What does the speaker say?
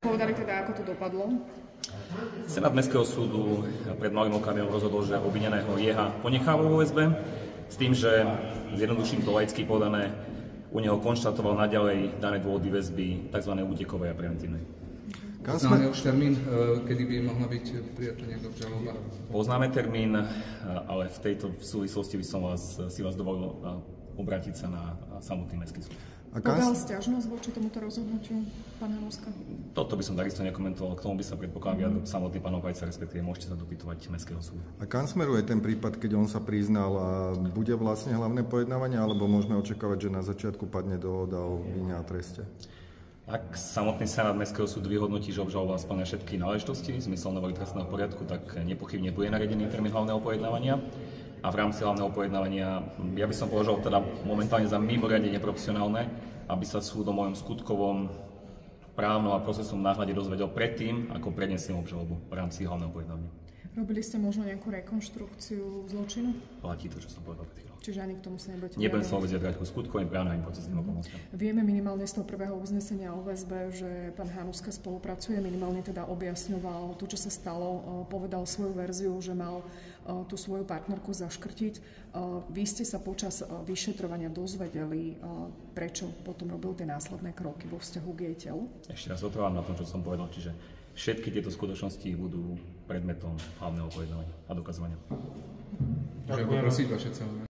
Povedali teda, ako to dopadlo? Senát Mestského súdu pred malým okamihom rozhodol, že obvineného Jeha ponecháva vo väzbe, s tým, že zjednoduším to laicky podané, u neho konštatoval naďalej dané dôvody väzby tzv. Útekovej a preventívnej. Poznáme už termín, kedy by mohla byť prijatá nejaká obžaloba? Poznáme termín, ale v tejto súvislosti by som si vás dovolil obrátiť sa na samotný Mestský súd. Podal sťažnosť voči tomuto rozhodnutiu, pán Hanuska? Toto by som takisto nekomentoval, k tomu by sa predpokladal samotný pán Opajca, respektíve môžete sa dopytovať Mestského súdu. A kam smeruje ten prípad, keď on sa priznal, a bude vlastne hlavné pojednávanie, alebo môžeme očakávať, že na začiatku padne dohoda o vine a treste? Ak samotný Senát Mestského súdu vyhodnotí, že obžaloba spĺňa všetky náležitosti zmysel novely trestného poriadku, tak nepochybne bude naradený termín hlavného pojednávania. A v rámci hlavného pojednávania ja by som považoval teda momentálne za mimoriadne neprofesionálne, aby sa súd o mojom skutkovom právnom a procesom náhľade dozvedel predtým, ako prednesiem obžalobu v rámci hlavného pojednávania. Robili ste možno nejakú rekonštrukciu zločinu? Platí to, čo som povedal pred chvíľou. Čiže ani k tomu sa nebudete Nebudem sa vôbec vyjadrať ku skutkovým právnym ani procesným okolnostiam. Vieme minimálne z toho prvého uznesenia o väzbe, že pán Hanuska spolupracuje, minimálne teda objasňoval to, čo sa stalo, povedal svoju verziu, že mal tú svoju partnerku zaškrtiť. Vy ste sa počas vyšetrovania dozvedeli, prečo potom robil tie následné kroky vo vzťahu k jej telu? Ešte raz otrvávam na tom, čo som povedal, čiže všetky tieto skutočnosti budú predmetom hlavného pojednávania a dokazovania. Ďakujem. Poprosiť vaše celé.